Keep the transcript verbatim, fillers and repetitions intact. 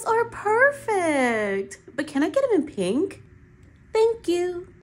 Those are perfect. But can I get them in pink? Thank you.